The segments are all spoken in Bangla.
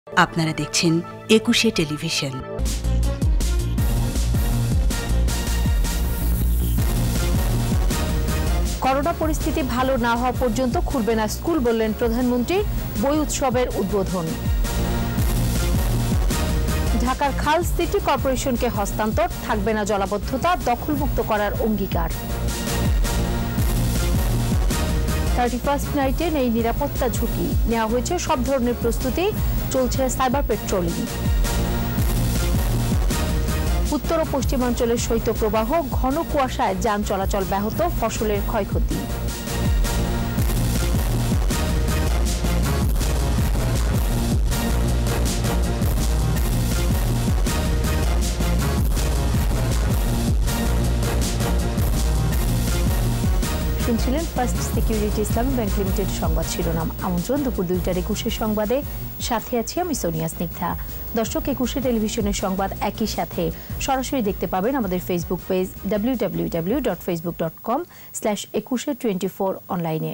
আপনারা দেখছেন একুশে টেলিভিশন। করোনা পরিস্থিতি ভালো না হওয়া পর্যন্ত খুলবে না স্কুল, বললেন প্রধানমন্ত্রী। বই উৎসবের উদ্বোধন। ঢাকার খাল সিটি কর্পোরেশনকে হস্তান্তর, থাকবে না জলাবদ্ধতা, দখলমুক্ত করার অঙ্গীকার। 31st নাইটে নেই নিরাপত্তা ঝুঁকি, নেওয়া হয়েছে সব ধরনের প্রস্তুতি, চলছে সাইবার পেট্রোলিং। উত্তর ও পশ্চিমাঞ্চলের শৈত্যপ্রবাহ, ঘন কুয়াশায় যান চলাচল ব্যাহত, ফসলের ক্ষয়ক্ষতি। শুনছিলেন First Security Islami Bank Limited সংবাদ শিরোনাম। আমন্ত্রণ দুপুর 2টার 21 সংবাদে, সাথে আছি আমি সোনিয়া স্নিগ্ধা। দর্শক, একুশে টেলিভিশনের সংবাদ একই সাথে সরাসরি দেখতে পাবেন আমাদের ফেসবুক পেজ www.facebook.com/2124 অনলাইনে।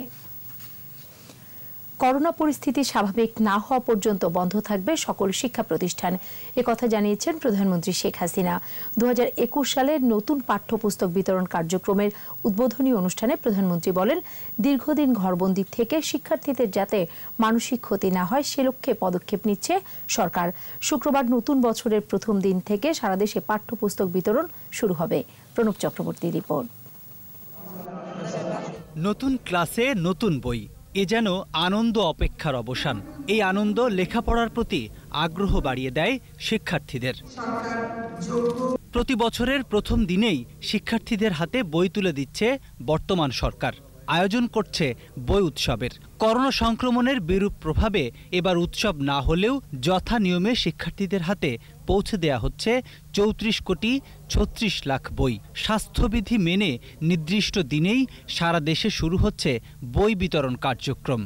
করোনা পরিস্থিতি স্বাভাবিক না হওয়া পর্যন্ত বন্ধ থাকবে সকল শিক্ষা প্রতিষ্ঠান, একথা জানিয়েছেন প্রধানমন্ত্রী শেখ হাসিনা। 2021 সালের নতুন পাঠ্যপুস্তক বিতরণ কার্যক্রমের উদ্বোধনী অনুষ্ঠানে প্রধানমন্ত্রী বলেন, দীর্ঘদিন ঘরবন্দি থেকে শিক্ষার্থীদের যাতে মানসিক ক্ষতি না হয় সে লক্ষ্যে পদক্ষেপ নিচ্ছে সরকার। শুক্রবার নতুন বছরের প্রথম দিন থেকে সারা দেশে পাঠ্যপুস্তক বিতরণ শুরু হবে। প্রণব চক্রবর্তী রিপোর্ট। নতুন ক্লাসে নতুন বই, এ যেন আনন্দ অপেক্ষার অবসান। এই আনন্দ লেখাপড়ার প্রতি আগ্রহ বাড়িয়ে দেয় শিক্ষার্থীদের। প্রতি বছরের প্রথম দিনেই শিক্ষার্থীদের হাতে বই তুলে দিচ্ছে বর্তমান সরকার। আয়োজন করছে বই উৎসবের। করোনা সংক্রমণের বিরূপ প্রভাবে এবার উৎসব না হলেও যথা নিয়মে শিক্ষার্থীদের হাতে পৌঁছে দেয়া হচ্ছে 34,36,00,000 বই। স্বাস্থ্যবিধি মেনে নির্দিষ্ট দিনেই সারা দেশে শুরু হচ্ছে বই বিতরণ কার্যক্রম।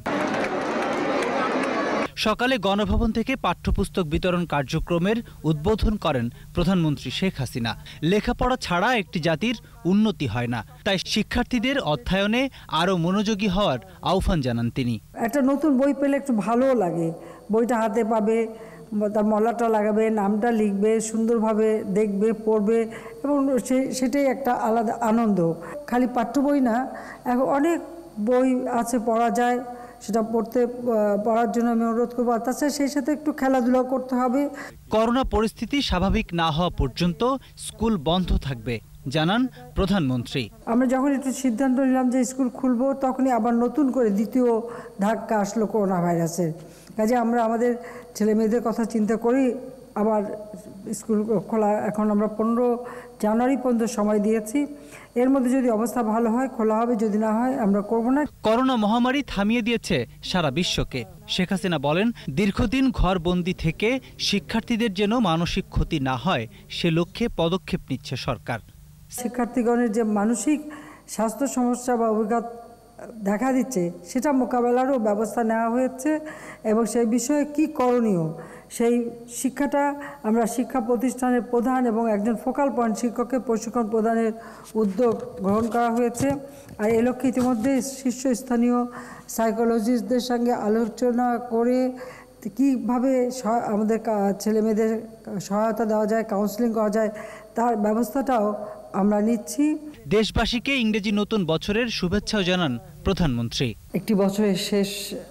সকালে গণভবন থেকে পাঠ্যপুস্তক বিতরণ কার্যক্রমের উদ্বোধন করেন প্রধানমন্ত্রী শেখ হাসিনা। লেখাপড়া ছাড়া একটি জাতির উন্নতি হয় না, তাই শিক্ষার্থীদের অধ্যয়নে আরও মনোযোগী হওয়ার আহ্বান জানান তিনি। একটা নতুন বই পেলে একটু ভালোও লাগে, বইটা হাতে পাবে, তার মলাটা লাগাবে, নামটা লিখবে, সুন্দরভাবে দেখবে, পড়বে, এবং সেটাই একটা আলাদা আনন্দ। খালি পাঠ্য বই না, এখন অনেক বই আছে পড়া যায়, সেটা পড়ার জন্য আমি অনুরোধ করবো। তাছাড়া সেই সাথে একটু খেলাধুলা করতে হবে। করোনা পরিস্থিতি স্বাভাবিক না হওয়া পর্যন্ত স্কুল বন্ধ থাকবে জানান প্রধানমন্ত্রী। আমরা যখন একটু সিদ্ধান্ত নিলাম যে স্কুল খুলবো, তখনই আবার নতুন করে দ্বিতীয় ধাক্কা আসলো করোনা ভাইরাসের। কাজে আমরা আমাদের ছেলে মেয়েদের কথা চিন্তা করি আবার স্কুল খোলা। এখন আমরা 15 জানুয়ারি পর্যন্ত সময় দিয়েছি, এর মধ্যে যদি অবস্থা ভালো হয় খোলা হবে, যদি না হয় আমরা করব না। করোনা মহামারী থামিয়ে দিয়েছে সারা বিশ্বকে। শেখ হাসিনা বলেন, দীর্ঘদিন ঘরবন্দি থেকে শিক্ষার্থীদের যেন মানসিক ক্ষতি না হয় সে লক্ষ্যে পদক্ষেপ নিচ্ছে সরকার। শিক্ষার্থীগণের যে মানসিক স্বাস্থ্য সমস্যা বা অভিঘাত দেখা দিচ্ছে, সেটা মোকাবেলারও ব্যবস্থা নেওয়া হয়েছে, এবং সেই বিষয়ে কি করণীয় সেই শিক্ষাটা আমরা শিক্ষা প্রতিষ্ঠানের প্রধান এবং একজন ফোকাল পয়েন্ট শিক্ষককে প্রশিক্ষণ প্রদানের উদ্যোগ গ্রহণ করা হয়েছে। আর এই লক্ষ্যে ইতিমধ্যে শীর্ষস্থানীয় সাইকোলজিস্টদের সঙ্গে আলোচনা করে কীভাবে আমাদের ছেলেমেয়েদের সহায়তা দেওয়া যায়, কাউন্সেলিং করা যায়, তার ব্যবস্থাটাও আমরা নিচ্ছি। দেশবাসীকে ইংরেজি নতুন বছরের শুভেচ্ছাও জানান প্রধানমন্ত্রী। একটি বছরের শেষ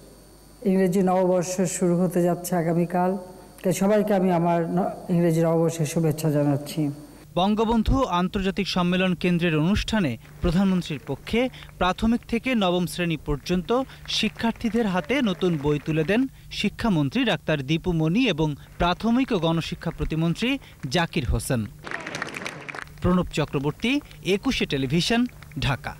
ইংরেজি নববর্ষ শুরু হতে যাচ্ছে আগামীকাল। সবাইকে আমি আমার ইংরেজি নববর্ষের শুভেচ্ছা জানাচ্ছি। বঙ্গবন্ধু আন্তর্জাতিক সম্মেলন কেন্দ্রের অনুষ্ঠানে প্রধানমন্ত্রীর পক্ষে প্রাথমিক থেকে নবম শ্রেণী পর্যন্ত শিক্ষার্থীদের হাতে নতুন বই তুলে দেন শিক্ষামন্ত্রী ডাক্তার দীপু মনি এবং প্রাথমিক ও গণশিক্ষা প্রতিমন্ত্রী জাকির হোসেন। প্রণব চক্রবর্তী, একুশে টেলিভিশন, ঢাকা।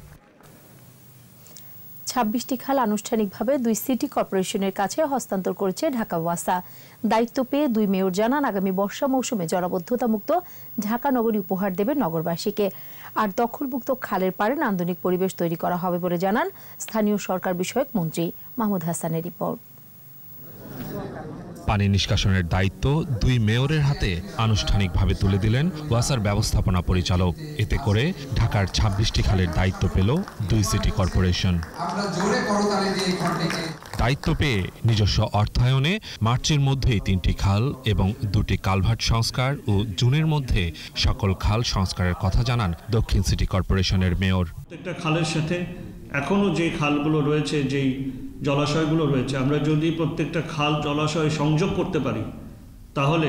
26টি খাল আনুষ্ঠানিকভাবে 2 সিটি কর্পোরেশনের কাছে হস্তান্তর করেছে ঢাকা ওয়াসা। দায়িত্ব পেয়ে 2 মেয়র জানান, আগামী বর্ষা মৌসুমে জলাবদ্ধতামুক্ত ঢাকা নগরী উপহার দেবে নগরবাসীকে। আর দখলমুক্ত খালের পাড়ে নান্দনিক পরিবেশ তৈরি করা হবে বলে জানান স্থানীয় সরকার বিষয়ক মন্ত্রী মাহমুদ হাসানের রিপোর্ট। পানি নিষ্কাশনের দায়িত্ব 2 মেয়রের হাতে আনুষ্ঠানিকভাবে তুলে দিলেন ওয়াসার ব্যবস্থাপনা পরিচালক। এতে করে ঢাকার 26টি খালের দায়িত্ব পেল 2 সিটি কর্পোরেশন। দায়িত্ব পেয়ে নিজস্ব অর্থায়নে মার্চের মধ্যেই 3টি খাল এবং 2টি কালভার্ট সংস্কার ও জুনের মধ্যে সকল খাল সংস্কারের কথা জানান দক্ষিণ সিটি কর্পোরেশনের মেয়র। প্রত্যেকটা খালের সাথে এখনো যে খালগুলো রয়েছে, যেই জলাশয়গুলো রয়েছে, আমরা যদি প্রত্যেকটা খাল জলাশয় সংযোগ করতে পারি তাহলে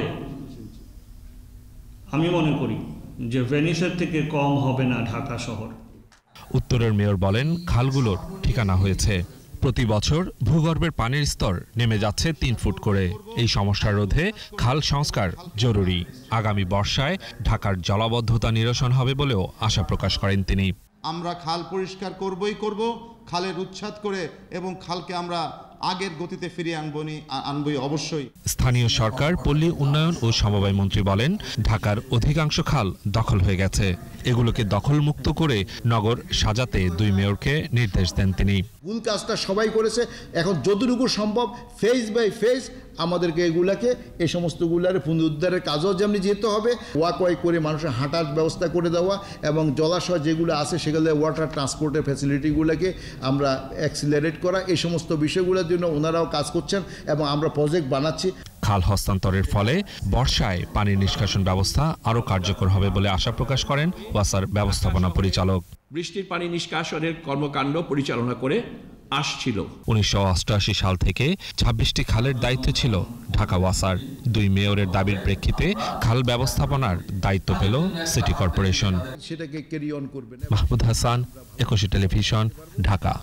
আমি মনে করি যে ভেনিসের থেকে কম হবে না ঢাকা শহর। উত্তরের মেয়র বলেন, খালগুলোর ঠিকানা হয়েছে। প্রতি বছর ভূগর্ভের পানির স্তর নেমে যাচ্ছে 3 ফুট করে। এই সমস্যা রোধে খাল সংস্কার জরুরি। আগামী বর্ষায় ঢাকার জলাবদ্ধতা নিরসন হবে বলেও আশা প্রকাশ করেন তিনি। আমরা খাল পরিষ্কার করব, খালের উচ্ছেদ করে এবং খালকে আমরা আগের গতিতে ফিরিয়ে আনবই অবশ্যই। স্থানীয় সরকার, পল্লী উন্নয়ন ও সমবায় মন্ত্রী বলেন, ঢাকার অধিকাংশ খাল দখল হয়ে গেছে। এগুলোকে দখলমুক্ত করে নগর সাজাতে 2 মেয়রকে নির্দেশ দেন তিনি। মূল কাজটা সবাই করেছে, এখন যতটুকু সম্ভব ফেজ বাই ফেজ আমাদেরকে এগুলাকে এই সমস্তগুলার পুনরুদ্ধারের কাজও যেমনি যেতে হবে, ওয়াকওয়ে করে মানুষের হাঁটার ব্যবস্থা করে দেওয়া এবং জলাশয় যেগুলো আছে সেগুলো ওয়াটার ট্রান্সপোর্টের ফ্যাসিলিটিগুলোকে আমরা অ্যাক্সিলারেট করা, এই সমস্ত বিষয়গুলোর জন্য ওনারাও কাজ করছেন এবং আমরা প্রজেক্ট বানাচ্ছি। খাল হস্তান্তরের ফলে বর্ষায় পানি নিষ্কাশন ব্যবস্থা আরও কার্যকর হবে বলে আশা প্রকাশ করেন ওয়াসার ব্যবস্থাপনা পরিচালক। বৃষ্টির পানি নিষ্কাশনের কর্মকাণ্ড পরিচালনা করে আসছিল। 1988 সাল থেকে 26টি খালের দায়িত্ব ছিল ঢাকা ওয়াসার। 2 মেয়রের দাবির প্রেক্ষিতে খাল ব্যবস্থাপনার দায়িত্ব পেল সিটি কর্পোরেশন। সেটাকে ক্যারি অন করবেন। মাহমুদ হাসান, 21 টেলিভিশন, ঢাকা।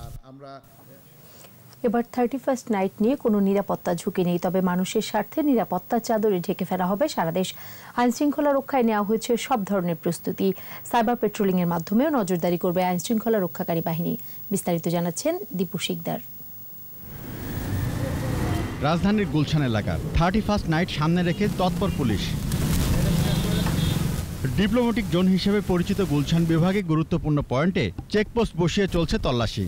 এবার 31st নাইট নিয়ে কোনো নিরাপত্তা ঝুঁকি নেই, তবে মানুষের স্বার্থে নিরাপত্তার চাদরে ঢেকে ফেলা হবে সারা দেশ। আইন শৃঙ্খলা রক্ষায় নেওয়া হয়েছে সব ধরনের প্রস্তুতি। সাইবার পেট্রোলিং এর মাধ্যমেও নজরদারি করবে আইন শৃঙ্খলা রক্ষাকারী বাহিনী। বিস্তারিত জানাচ্ছেন দীপু শিকদার। রাজধানীর গুলশান এলাকা 31st নাইট সামনে রেখে তৎপর পুলিশ। ডিপ্লোম্যাটিক জোন হিসেবে পরিচিত গুলশান বিভাগে গুরুত্বপূর্ণ পয়েন্টে চেকপোস্ট বসিয়ে চলছে তল্লাশি।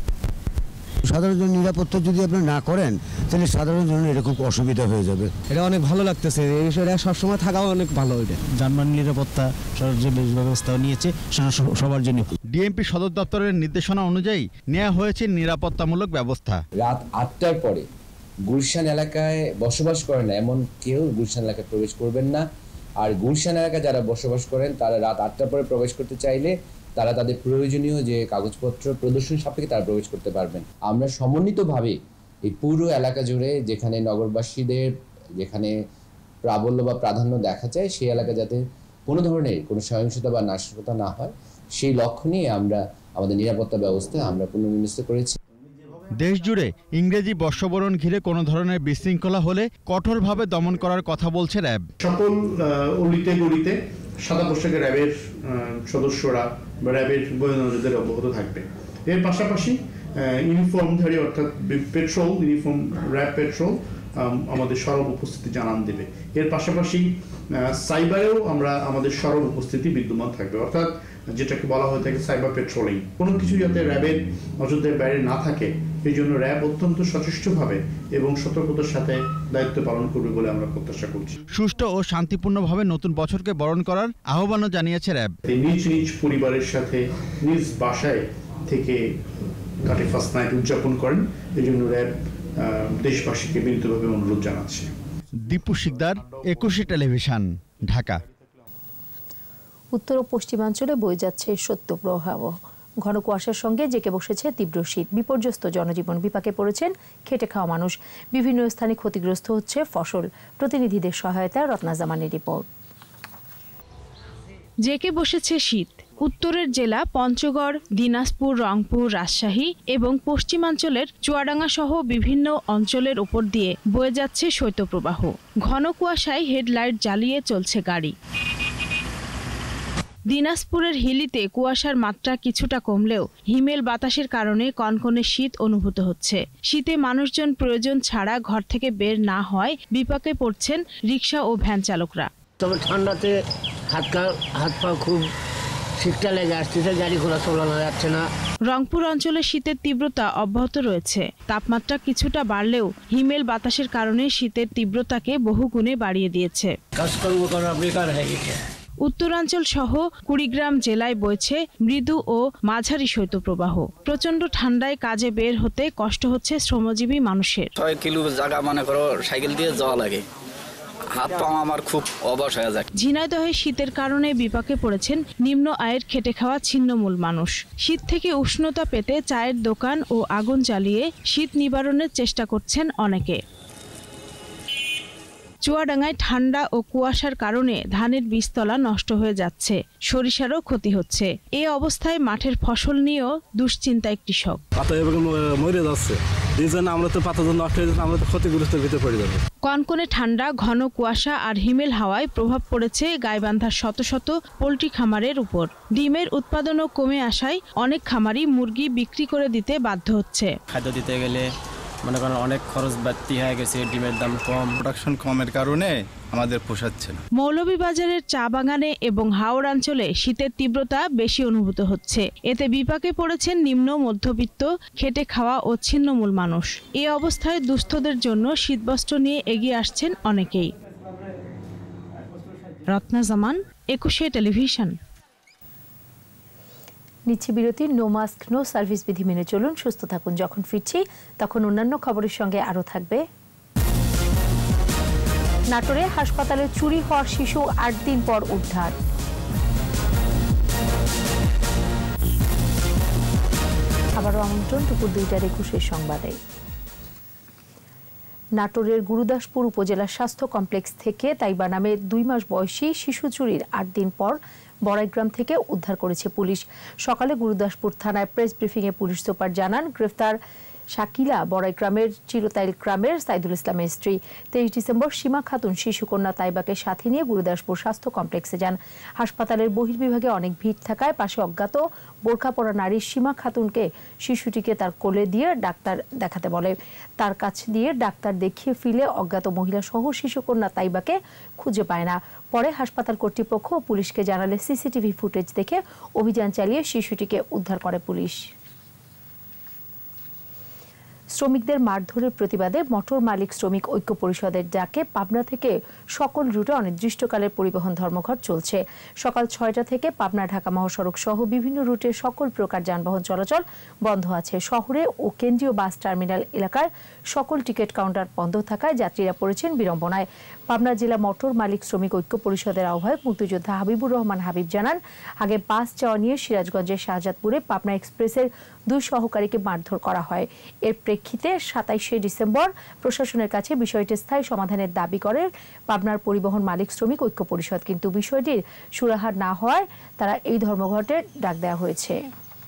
সাধারণ জন নিরাপত্তা যদি আপনি না করেন তাহলে সাধারণ জনের এরকম অসুবিধা হয়ে যাবে। এটা অনেক ভালো লাগতেছে, এই বিষয়টা সবসময় থাকাও অনেক ভালো। এটা যানবাহন নিরাপত্তা যে ব্যবস্থা নিয়েছে সবার জন্য। ডিএমপি সদর দপ্তরের নির্দেশনা অনুযায়ী নেওয়া হয়েছে নিরাপত্তামূলক ব্যবস্থা। রাত 8টার পরে গুলশান এলাকায় বসবাস করেন এমন কেউ গুলশান এলাকায় প্রবেশ করবেন না। আর গুলশান এলাকায় যারা বসবাস করেন তারা রাত 8টার পরে প্রবেশ করতে চাইলে তারা তাদের প্রয়োজনীয় যে কাগজপত্র প্রদর্শন সাপেক্ষে তারা প্রবেশ করতে পারবেন। আমরা সমন্বিতভাবে এই পুরো এলাকা জুড়ে যেখানে নগরবাসীদের যেখানে প্রাবল্য বা প্রাধান্য দেখা যায় সেই এলাকা যাতে কোনো ধরনের কোনো সহিংসতা বা নাশকতা না হয় সেই লক্ষ্য নিয়ে আমরা আমাদের নিরাপত্তা ব্যবস্থা আমরা পুনর্বিন্যস্ত করেছি। দেশ জুড়ে ইংরেজি বর্ষবরণ ঘিরে কোনো ধরনের বিশৃঙ্খলা হলে কঠোরভাবে দমন করার কথা বলছে র্যাব। সকল অলিতে গলিতে সাদা পোশাকের র্যাবের সদস্যরা বা র্যাবের গোয়েন্দাদের অবগত থাকবে। এর পাশাপাশি ইউনিফর্মধারী অর্থাৎ পেট্রোল ইউনিফর্ম র্যাব পেট্রোল আমাদের সরব উপস্থিতি জানান দেবে। এর পাশাপাশি সাইবারেও আমরা আমাদের সরব উপস্থিতি বিদ্যমান থাকবে, অর্থাৎ যেটাকে বলা হয়ে থাকে সাইবার পেট্রোলিং। কোনো কিছু যাতে র্যাবের নজরদারির বাইরে না থাকে এই জন্য র্যাব অত্যন্ত সচেষ্টভাবে এবং সতর্কতার সাথে দায়িত্ব পালন করবে বলে আমরা প্রত্যাশা করছি। সুষ্ঠু ও শান্তিপূর্ণভাবে নতুন বছরকে বরণ করার আহ্বানও জানিয়েছে র্যাব। নিজ নিজ পরিবারের সাথে নিজ বাসায় থেকে 31st নাইট উদযাপন করেন, এই জন্য র্যাব দেশবাসীকে বিনীতভাবে অনুরোধ জানাচ্ছে। দীপু শিকদার, 21 টেলিভিশন, ঢাকা। উত্তর ও পশ্চিমাঞ্চলে বয়ে যাচ্ছে শৈত্যপ্রবাহ। ঘন কুয়াশার সঙ্গে জেঁকে বসেছে তীব্র শীত। বিপর্যস্ত জনজীবন, বিপাকে পড়েছেন খেটে খাওয়া মানুষ। বিভিন্ন স্থানে ক্ষতিগ্রস্ত হচ্ছে ফসল। প্রতিনিধিদের সহায়তায় রত্না জামানের রিপোর্ট। জেঁকে বসেছে শীত। উত্তরের জেলা পঞ্চগড়, দিনাজপুর, রংপুর, রাজশাহী এবং পশ্চিমাঞ্চলের চুয়াডাঙ্গা সহ বিভিন্ন অঞ্চলের উপর দিয়ে বয়ে যাচ্ছে শৈত্যপ্রবাহ। ঘন কুয়াশায় হেডলাইট জ্বালিয়ে চলছে গাড়ি। দিনাজপুরের হিলিতে কুয়াশার মাত্রা কিছুটা কমলেও হিমেল বাতাসের কারণে কনকনে শীত অনুভূত হচ্ছে। শীতে মানুষজন প্রয়োজন ছাড়া ঘর থেকে বের না হয় বিপাকে পড়ছেন রিকশা ও ভ্যান চালকরা। তবে ঠান্ডাতে হাত পা খুব শীতটা লেগে আসতেছে, গাড়ি ঘোড়া চালানো যাচ্ছে না। রংপুর অঞ্চলে শীতের তীব্রতা অব্যাহত রয়েছে। তাপমাত্রা কিছুটা বাড়লেও হিমেল বাতাসের কারণে শীতের তীব্রতাকে বহুগুণে বাড়িয়ে দিয়েছে। কাজকর্ম করা বেকার হয়ে গেছে। উত্তরাঞ্চল সহ কুড়িগ্রাম জেলায় বইছে মৃদু ও মাঝারি শৈত্যপ্রবাহ। প্রচন্ড ঠান্ডায় কাজে বের হতে কষ্ট হচ্ছে শ্রমজীবী মানুষের। 6 কিলো জায়গা মনে করো সাইকেল দিয়ে যাওয়া লাগে, হাত পা আমার খুব অবশ হয়ে যায়। ঝিনাইদহে শীতের কারণে বিপাকে পড়েছেন নিম্ন আয়ের খেটে খাওয়া ছিন্নমূল মানুষ। শীত থেকে উষ্ণতা পেতে চায়ের দোকান ও আগুন জ্বালিয়ে শীত নিবারণের চেষ্টা করছেন অনেকে। চুয়াডাঙ্গায় ঠান্ডা ও কুয়াশার কারণে ধানের বীজতলা নষ্ট হয়ে যাচ্ছে, সরিষারও ক্ষতি হচ্ছে। এই অবস্থায় মাঠের ফসল নিয়েও দুশ্চিন্তায় কৃষক। মরে যাচ্ছে, আমরা তো পাতা নষ্ট হয়ে যাচ্ছে, আমরা তো ক্ষতিগ্রস্তের ভিতরে পড়ে যাবো। কনকনে ঠান্ডা, ঘন কুয়াশা আর হিমেল হাওয়ায় প্রভাব পড়েছে গাইবান্ধার শত শত পোল্ট্রি খামারের উপর। ডিমের উৎপাদনও কমে আসায় অনেক খামারি মুরগি বিক্রি করে দিতে বাধ্য হচ্ছে। খাদ্য দিতে গেলে মনে করেন অনেক খরচ বাড়তি হয়ে গেছে, ডিমের দাম কম, প্রোডাকশন কমের কারণে আমাদের পোষাচ্ছে না। মৌলভীবাজারের চা বাগানে এবং হাওড় অঞ্চলে শীতের তীব্রতা বেশি অনুভূত হচ্ছে। এতে বিপাকে পড়েছেন নিম্ন মধ্যবিত্ত, খেটে খাওয়া ও ছিন্নমূল মানুষ। এই অবস্থায় দুস্থদের জন্য শীতবস্ত্র নিয়ে এগিয়ে আসছেন অনেকেই। রত্না জামান, 21 টেলিভিশন। নিচ্ছি বিরতি। নো মাস্ক নো সার্ভিস বিধি মেনে চলুন, সুস্থ থাকুন। যখন ফিরছি তখন অন্যান্য খবরের সঙ্গে আরও থাকবে। নাটোরে হাসপাতালে চুরি হওয়ার শিশু 8 দিন পর উদ্ধার। আবারও আমন্ত্রণ দুপুর 2টার 21 সংবাদে। নাটোরের গুরুদাসপুর উপজেলা স্বাস্থ্য কমপ্লেক্স থেকে তাইবা নামে 2 মাস বয়সী শিশু চুরির 8 দিন পর বড়াইগ্রাম থেকে উদ্ধার করেছে পুলিশ। সকালে গুরুদাসপুর থানায় প্রেস ব্রিফিংয়ে পুলিশ সুপার জানান, গ্রেফতার শাকিলা বড়াইগ্রামের চিরতাইল গ্রামের সাইদুল ইসলামের স্ত্রী। 23 ডিসেম্বর সীমা খাতুন শিশুকন্যা তাইবাকে সাথে নিয়ে গুরুদাসপুর স্বাস্থ্য কমপ্লেক্সে যান। হাসপাতালের বহির্বিভাগে অনেক ভিড় থাকায় পাশে অজ্ঞাত বোরকা পরা নারী সীমা খাতুনকে শিশুটিকে তার কোলে দিয়ে ডাক্তার দেখাতে বলে। তার কাছ দিয়ে ডাক্তার দেখিয়ে ফিরে অজ্ঞাত মহিলা সহ শিশুকন্যা তাইবাকে খুঁজে পায় না। পরে হাসপাতাল কর্তৃপক্ষ ও পুলিশকে জানালে সিসিটিভি ফুটেজ দেখে অভিযান চালিয়ে শিশুটিকে উদ্ধার করে পুলিশ। শ্রমিকদের মারধরের প্রতিবাদে মোটর মালিক শ্রমিক ঐক্য পরিষদের ডাকে পাবনা থেকে সকল রুটে অনির্দিষ্টকালের পরিবহন ধর্মঘট চলছে। সকাল 6টা থেকে পাবনা ঢাকা মহাসড়ক সহ বিভিন্ন রুটে সকল প্রকার যানবাহন চলাচল বন্ধ আছে। শহরে ও কেন্দ্রীয় বাস টার্মিনাল এলাকার সকল টিকিট কাউন্টার বন্ধ থাকায় যাত্রীরা পড়েছেন বিড়ম্বনায়। পাবনা জেলা মোটর মালিক শ্রমিক ঐক্য পরিষদের আহ্বায়ক মুক্তিযোদ্ধা হাবিবুর রহমান হাবিব জানান, আগে বাস চাওয়া নিয়ে সিরাজগঞ্জের শাহজাদপুরে পাবনা এক্সপ্রেসের 2 সহকারীকে মারধর করা হয়। এর প্রেক্ষিতে 27 ডিসেম্বর প্রশাসনের কাছে বিষয়টি স্থায়ী সমাধানের দাবি করে পাবনার পরিবহন মালিক শ্রমিক ঐক্য পরিষদ, কিন্তু বিষয়টির সুরাহা না হওয়ায় তারা এই ধর্মঘটের ডাক দেওয়া হয়েছে।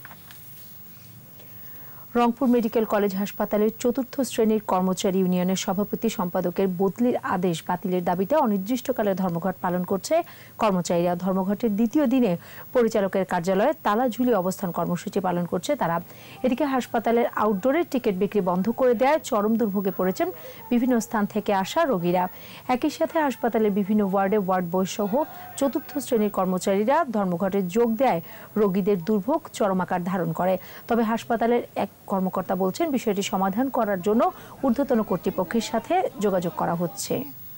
রংপুর মেডিকেল কলেজ হাসপাতালের 4র্থ শ্রেণীর কর্মচারী ইউনিয়নের সভাপতি সম্পাদকের বদলির আদেশ বাতিলের দাবিতে অনির্দিষ্টকালের ধর্মঘট পালন করছে কর্মচারীরা। ধর্মঘটের 2য় দিনে পরিচালকের কার্যালয়ে তালা ঝুলিয়ে অবস্থান কর্মসূচি পালন করছে তারা। এদিকে হাসপাতালের আউটডোরের টিকিট বিক্রি বন্ধ করে দেওয়ায় চরম দুর্ভোগে পড়েছেন বিভিন্ন স্থান থেকে আসা রোগীরা। একই সাথে হাসপাতালের বিভিন্ন ওয়ার্ডে ওয়ার্ড বয় সহ 4র্থ শ্রেণীর কর্মচারীরা ধর্মঘটে যোগ দেয় রোগীদের দুর্ভোগ চরম আকার ধারণ করে। তবে হাসপাতালের এক কর্মকর্তা বলছেন, বিষয়টি সমাধান করার জন্য ঊর্ধ্বতন কর্তৃপক্ষের সাথে যোগাযোগ করা হচ্ছে।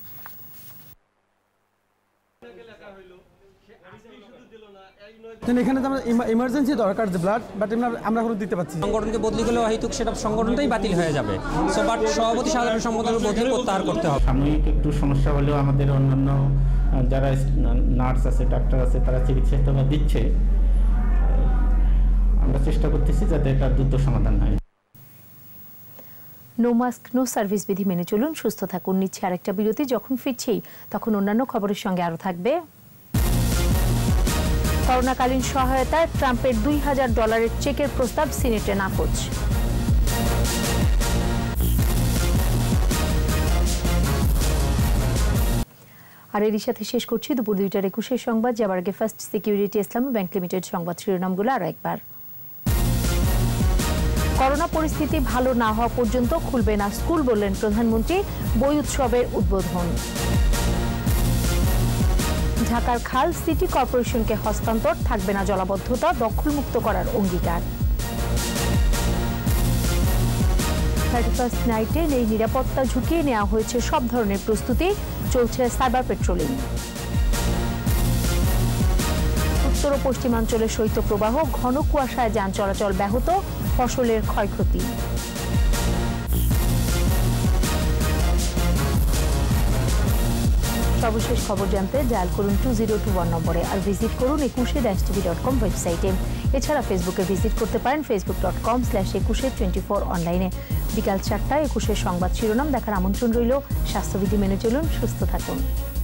এখানে ইমার্জেন্সি দরকার যে ব্লাড, বাট আমরা কোনো দিতে পারছি। সংগঠনকে বদলি হলেও হয়তো সেটা সংগঠনটাই বাতিল হয়ে যাবে। সো বাট সভাপতি সাধারণ সম্পাদকের বদলি প্রত্যাহার করতে হবে। সাময়িক একটু সমস্যা হলেও আমাদের অন্যান্য যারা নার্স আছে, ডাক্তার আছে, তারা চিকিৎসা সেবা দিচ্ছে। আমরা চেষ্টা করতেছি যাতে এটা দ্রুত সমাধান হয়। নো মাস্ক নো সার্ভিস বিধি মেনে চলুন, সুস্থ থাকুন। নিচ্ছে আরেকটা বিরতি। যখন ফিরছি তখন অন্যান্য খবরের সঙ্গে আরো থাকবে। করোনাকালীন সহায়তায় ট্রাম্পের $2000 চেকের প্রস্তাব সিনেটে নাকচ। আর এরই সাথে শেষ করছি দুপুর 2টার 21 সংবাদ। যাবার আগে First Security Islami Bank Limited সংবাদ শিরোনামগুলো আরো একবার। করোনা পরিস্থিতি ভালো না হওয়া পর্যন্ত খুলবে না স্কুল, বললেন প্রধানমন্ত্রী। বই উৎসবের উদ্বোধন। ঢাকার খাল সিটি কর্পোরেশনকে হস্তান্তর, থাকবে না জলাবদ্ধতা, দখলমুক্ত করার অঙ্গীকার। 31st নাইটে এই নিরাপত্তা ঝুঁকিয়ে নেওয়া হয়েছে সব ধরনের প্রস্তুতি, চলছে সাইবার পেট্রোলিং। উত্তর ও পশ্চিমাঞ্চলে শৈত্যপ্রবাহ, ঘন কুয়াশায় যান চলাচল ব্যাহত, ফসলের ক্ষয়ক্ষতি। সর্বশেষ খবর জানতে ডায়াল করুন 2021 নম্বরে, আর ভিজিট করুন ekushe-tv.com ওয়েবসাইটে। এছাড়া ফেসবুকে ভিজিট করতে পারেন facebook.com/ekushe24 অনলাইনে। বিকাল 4টায় একুশের সংবাদ শিরোনাম দেখার আমন্ত্রণ রইল। স্বাস্থ্যবিধি মেনে চলুন, সুস্থ থাকুন।